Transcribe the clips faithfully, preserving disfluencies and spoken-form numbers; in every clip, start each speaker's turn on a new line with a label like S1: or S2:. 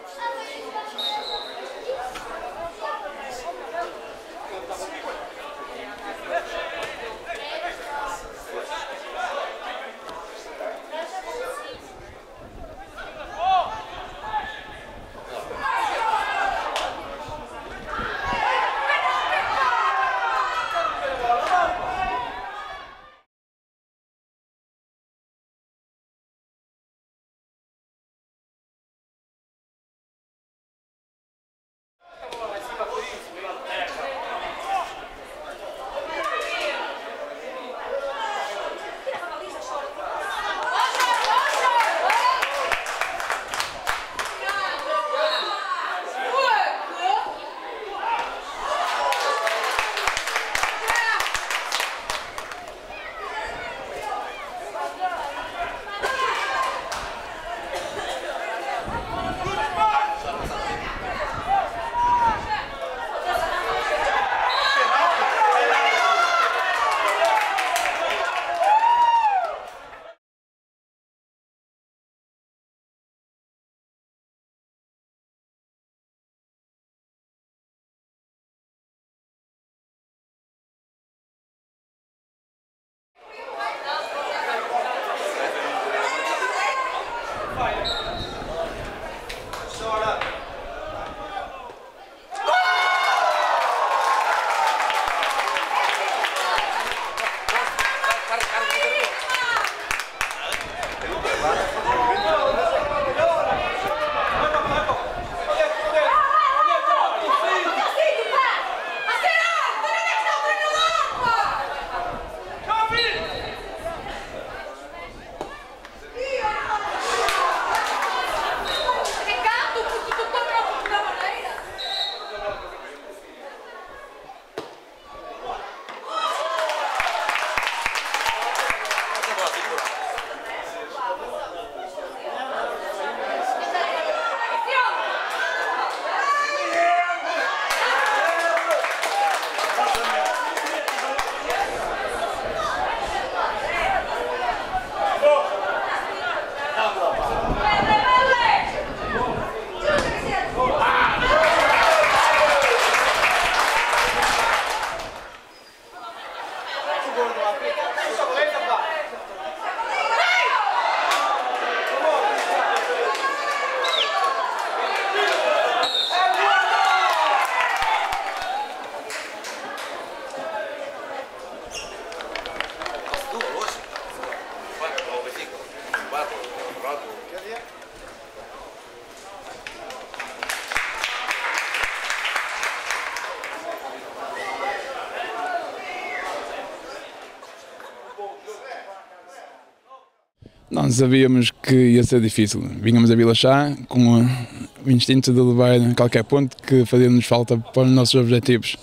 S1: Não sabíamos que ia ser difícil. Vínhamos a Vila Chá com o instinto de levar a qualquer ponto que fazia-nos falta para os nossos objetivos.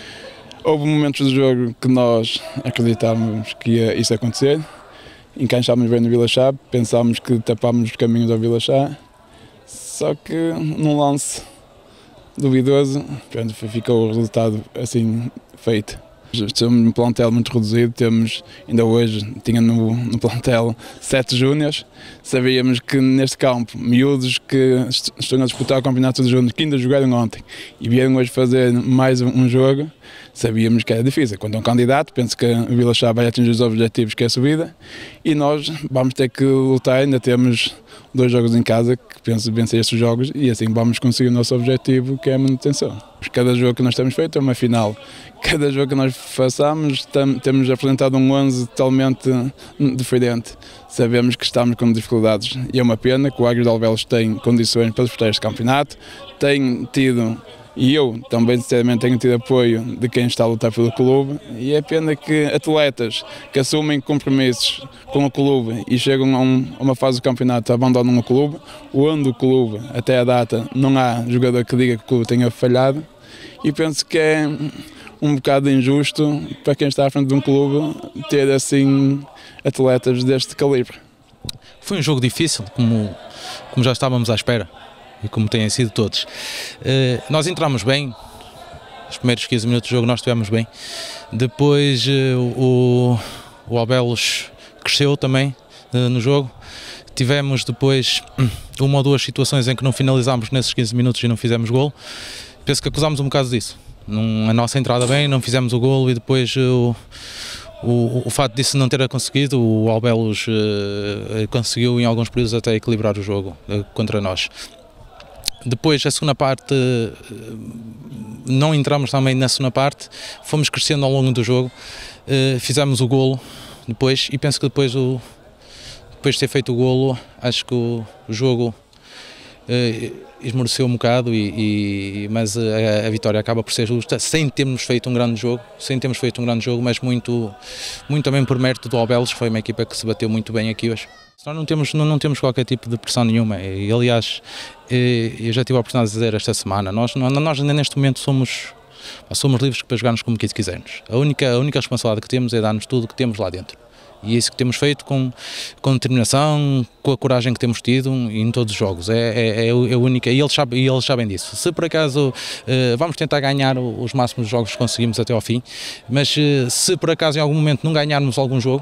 S1: Houve momentos do jogo que nós acreditávamos que ia isso acontecer, encaixámos bem no Vila Chá, pensámos que tapámos os caminhos ao Vila Chá, só que num lance duvidoso, pronto, ficou o resultado assim feito. Temos um plantel muito reduzido, temos, ainda hoje, tinha no, no plantel sete júniores. Sabíamos que neste campo, miúdos que estão a disputar o campeonato dos júniores, que ainda jogaram ontem e vieram hoje fazer mais um jogo, sabíamos que era difícil. Quando é um candidato, penso que o Vila Chá vai atingir os objetivos que é a subida e nós vamos ter que lutar, ainda temos dois jogos em casa que penso vencer estes jogos e assim vamos conseguir o nosso objetivo, que é a manutenção. Cada jogo que nós temos feito é uma final. Cada jogo que nós façamos temos apresentado um onze totalmente diferente. Sabemos que estamos com dificuldades e é uma pena que o Águias de Alvelos tem condições para disputar este campeonato, tem tido, e eu também sinceramente tenho tido apoio de quem está a lutar pelo clube, e é pena que atletas que assumem compromissos com o clube e chegam a, um, a uma fase do campeonato abandonam o clube, onde o clube, até a data, não há jogador que diga que o clube tenha falhado, e penso que é um bocado injusto para quem está à frente de um clube ter assim atletas deste calibre.
S2: Foi um jogo difícil, como, como já estávamos à espera. E como têm sido todos. Uh, nós entramos bem, os primeiros quinze minutos do jogo nós estivemos bem, depois uh, o, o Alvelos cresceu também uh, no jogo, tivemos depois uma ou duas situações em que não finalizámos nesses quinze minutos e não fizemos golo. Penso que acusámos um bocado disso. Num, a nossa entrada bem, não fizemos o golo e depois o, o, o fato disso não ter conseguido, o Albelos uh, conseguiu em alguns períodos até equilibrar o jogo uh, contra nós. Depois a segunda parte, uh, não entramos também na segunda parte, fomos crescendo ao longo do jogo, uh, fizemos o golo depois e penso que depois, o, depois de ter feito o golo, acho que o, o jogo uh, esmoreceu um bocado, e, e, mas a, a vitória acaba por ser justa, sem termos feito um grande jogo, sem termos feito um grande jogo, mas muito, muito também por mérito do Albelos, foi uma equipa que se bateu muito bem aqui hoje. Nós não temos, não, não temos qualquer tipo de pressão nenhuma, e aliás, eu já tive a oportunidade de dizer esta semana, nós, nós ainda neste momento somos, somos livres para jogarmos como quisermos. A única, a única responsabilidade que temos é dar-nos tudo o que temos lá dentro. E é isso que temos feito com, com determinação, com a coragem que temos tido em todos os jogos. É, é, é a única, e eles sabem, e eles sabem disso. Se por acaso uh, vamos tentar ganhar os máximos jogos que conseguimos até ao fim, mas uh, se por acaso em algum momento não ganharmos algum jogo,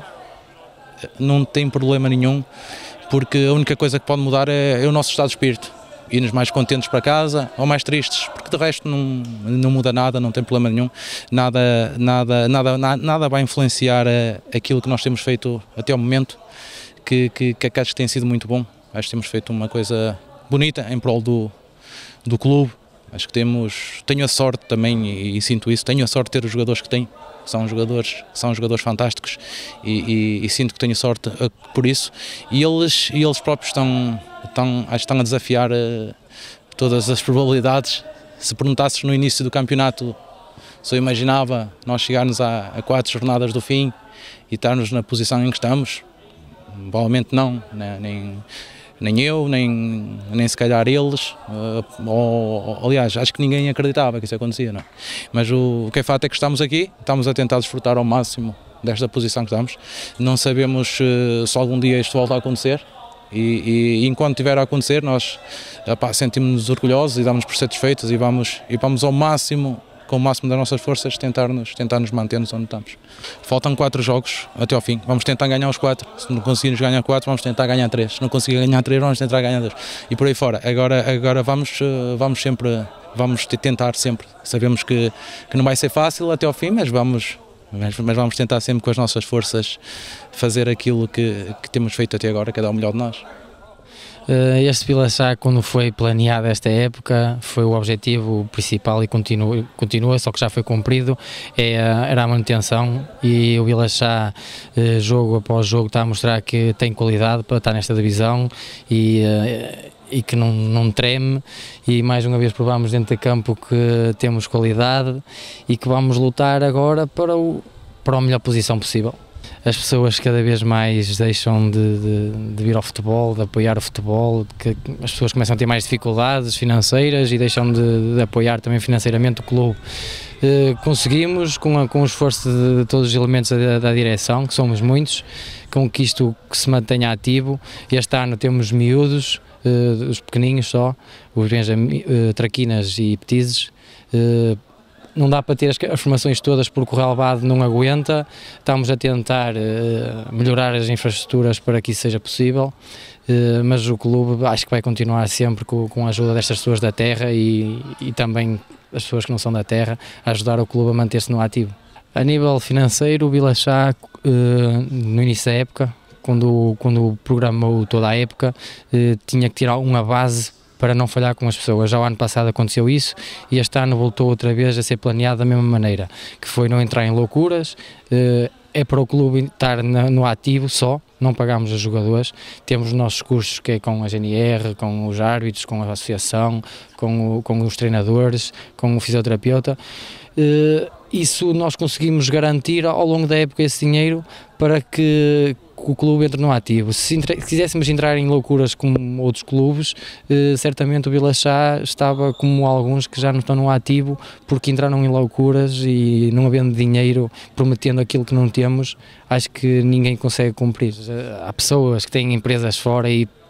S2: não tem problema nenhum, porque a única coisa que pode mudar é, é o nosso estado de espírito. Ir-nos mais contentes para casa ou mais tristes, porque de resto não, não muda nada, não tem problema nenhum, nada, nada, nada, nada vai influenciar aquilo que nós temos feito até ao momento, que, que, que acho que tem sido muito bom. Acho que temos feito uma coisa bonita em prol do, do clube. Acho que temos, tenho a sorte também, e, e sinto isso, tenho a sorte de ter os jogadores que tenho, são jogadores, são jogadores fantásticos, e, e, e sinto que tenho sorte por isso, e eles, e eles próprios estão, estão, acho que estão a desafiar uh, todas as probabilidades. Se perguntasses no início do campeonato se eu imaginava nós chegarmos a, a quatro jornadas do fim e estarmos na posição em que estamos, provavelmente não, né? nem... Nem eu, nem, nem se calhar eles, uh, ou, ou, aliás, acho que ninguém acreditava que isso acontecia, não é? Mas o, o que é fato é que estamos aqui, estamos a tentar desfrutar ao máximo desta posição que estamos. Não sabemos uh, se algum dia isto volta a acontecer, e, e, e enquanto estiver a acontecer nós sentimos-nos orgulhosos e damos por satisfeitos, e vamos, e vamos ao máximo, com o máximo das nossas forças, tentar-nos tentar nos manter-nos onde estamos. Faltam quatro jogos até ao fim, vamos tentar ganhar os quatro, se não conseguirmos ganhar quatro, vamos tentar ganhar três, se não conseguir ganhar três, vamos tentar ganhar dois, e por aí fora. Agora, agora vamos, vamos sempre, vamos tentar sempre, sabemos que, que não vai ser fácil até ao fim, mas vamos, mas, mas vamos tentar sempre com as nossas forças fazer aquilo que, que temos feito até agora, que é dar o melhor de nós.
S3: Este Vila Chá, quando foi planeado esta época, foi o objetivo principal e continua, continua, só que já foi cumprido, é, era a manutenção, e o Vila Chá, jogo após jogo, está a mostrar que tem qualidade para estar nesta divisão, e, e que não, não treme, e mais uma vez provamos dentro de campo que temos qualidade e que vamos lutar agora para, o, para a melhor posição possível. As pessoas cada vez mais deixam de, de, de vir ao futebol, de apoiar o futebol, que as pessoas começam a ter mais dificuldades financeiras e deixam de, de apoiar também financeiramente o clube. Eh, conseguimos, com, a, com o esforço de todos os elementos da, da direção, que somos muitos, com que isto que se mantenha ativo. Este ano temos miúdos, eh, os pequeninhos só, os Benjamin, eh, Traquinas e Petizes. eh, Não dá para ter as, as formações todas porque o relevado não aguenta. Estamos a tentar uh, melhorar as infraestruturas para que isso seja possível, uh, mas o clube acho que vai continuar sempre com, com a ajuda destas pessoas da terra, e, e também as pessoas que não são da terra, a ajudar o clube a manter-se no ativo. A nível financeiro, o Vila Chá, uh, no início da época, quando, quando programou toda a época, uh, tinha que tirar uma base para não falhar com as pessoas. Já o ano passado aconteceu isso, e este ano voltou outra vez a ser planeado da mesma maneira, que foi não entrar em loucuras. É para o clube estar no ativo só, não pagamos os jogadores, temos os nossos cursos, que é com a G N R, com os árbitros, com a associação, com, o, com os treinadores, com o fisioterapeuta. Isso nós conseguimos garantir ao longo da época, esse dinheiro, para que o clube entre no ativo. Se, entre, se quiséssemos entrar em loucuras como outros clubes, eh, certamente o Vila Chá estava como alguns que já não estão no ativo, porque entraram em loucuras e, não havendo dinheiro, prometendo aquilo que não temos, acho que ninguém consegue cumprir. Há pessoas que têm empresas fora e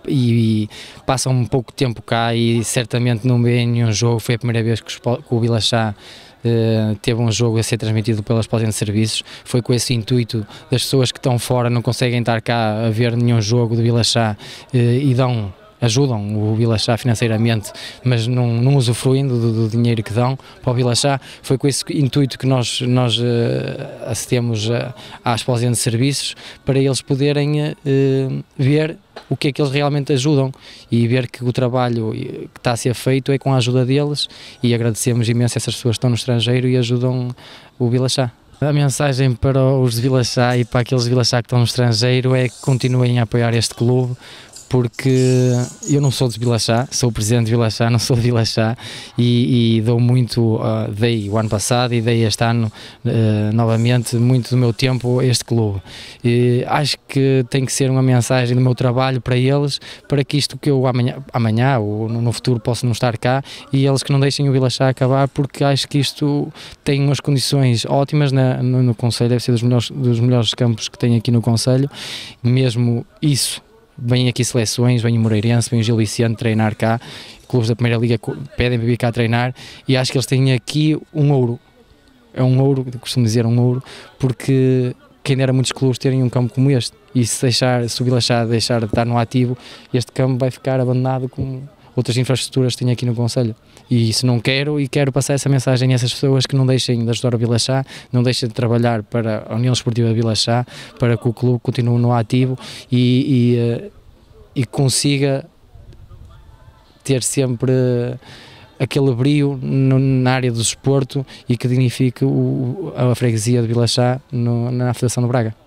S3: e, e passam um pouco tempo cá e certamente não veem nenhum jogo. Foi a primeira vez que, os, que o Vila Chá Uh, teve um jogo a ser transmitido pela Explosão de Serviços. Foi com esse intuito das pessoas que estão fora, não conseguem estar cá a ver nenhum jogo do Vila Chá uh, e dão, ajudam o Vila Chá financeiramente, mas não, não usufruindo do, do dinheiro que dão para o Vila Chá. Foi com esse intuito que nós, nós uh, acedemos uh, à Explosão de Serviços, para eles poderem uh, ver o que é que eles realmente ajudam e ver que o trabalho que está a ser feito é com a ajuda deles, e agradecemos imenso a essas pessoas que estão no estrangeiro e ajudam o Vila Chá. A mensagem para os de Vila Chá e para aqueles de Vila Chá que estão no estrangeiro é que continuem a apoiar este clube, porque eu não sou de Vila Chá, sou o presidente de Vila Chá, não sou de Vila Chá, e, e dou muito, uh, dei o ano passado e dei este ano uh, novamente muito do meu tempo a este clube. E acho que tem que ser uma mensagem do meu trabalho para eles, para que isto que eu amanhã, amanhã ou no futuro possa não estar cá, e eles que não deixem o Vila Chá acabar, porque acho que isto tem umas condições ótimas na, no, no Conselho, deve ser dos melhores, dos melhores campos que tem aqui no Conselho, mesmo isso. Vêm aqui seleções, vem o Moreirense, vem o Gil Vicente treinar cá, clubes da Primeira Liga pedem para vir cá treinar, e acho que eles têm aqui um ouro, é um ouro, costumo dizer um ouro, porque quem dera muitos clubes terem um campo como este, e se, deixar, se o Vila Chá deixar de estar no ativo, este campo vai ficar abandonado com outras infraestruturas que tem aqui no Conselho. E isso não quero, e quero passar essa mensagem a essas pessoas, que não deixem de ajudar o Vila Chá, não deixem de trabalhar para a União Esportiva de Vila Chá, para que o clube continue no ativo e, e, e consiga ter sempre aquele brio no, na área do desporto, e que dignifique o, a freguesia de Vila Chá no, na Federação do Braga.